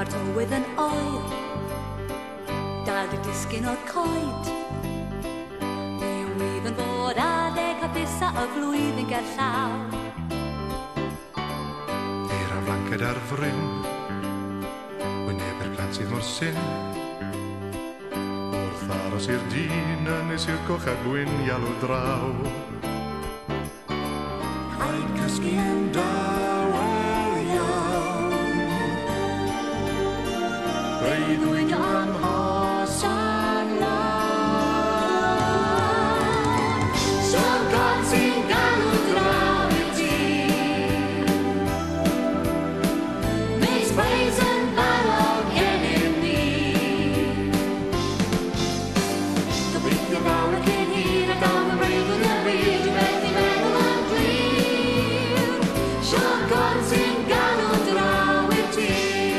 Mae'r tywydd yn oer, dal dy disgyn o'r coed. Mi wydd yn fod adeg hapus a y flwyddyn gerllaw. Eir a flanced ar fryn, wyneb i'r plant sydd mor syn. Wrth aros i'r dyn ynys i'r goch a gwyn ialw draw. Rhaid cysgu yn dawel iawn, breuddwyd am hosan lawn. Sion God sy'n galw draw i ti, Miss Praise yn barod gennym ni. Gobeithio nawr y cyn hir a daw yn breuddwyd yn wir, dwi'n methu meddwl yn glir. Sion God sy'n galw draw i ti.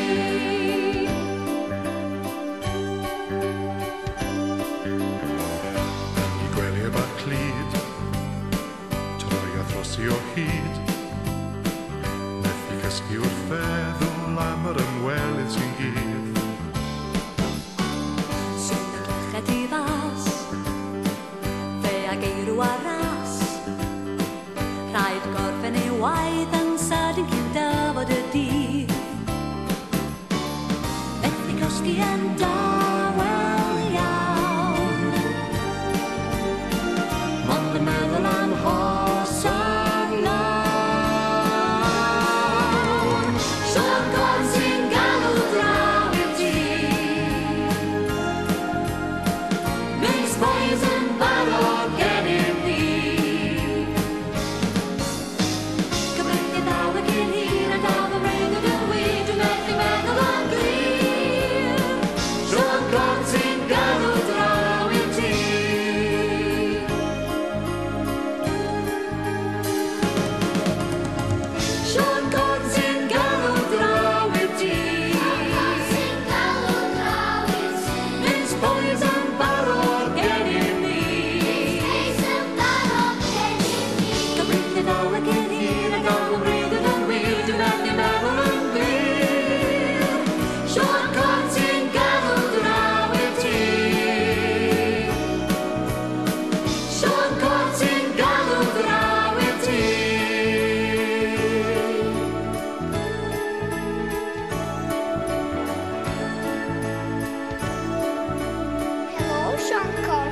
I gwely y bach clud, troi a throsi o hyd. Methu cysgu wrth feddwl am yr ymwelydd sy'n gydd. Sy'n glychad i fas, fe a geirw a ras. Rhaid gorffen ei waith yn sydyn cyn dyfod y dydd. Methu cysgu yn dawel iawn, mond yn meddwl am hosan lawn. Sion God sy'n galw draw i ti, Miss Praise yn barod gennym ni. Gobeithio daw y cyn hir a daw fy breuddwyd yn wir, dwi'n methu meddwl yn glir. Sion God sy'n galw draw i ti. Sion God sy'n galw draw i ti, Miss Praise yn barod gennym ni. Gobeithio daw y cyn hir a daw fy breuddwyd yn wir, dwi'n methu meddwl yn glir. Sion God sy'n galw draw i ti, Sion God sy'n galw draw i ti. Helo, Sion God.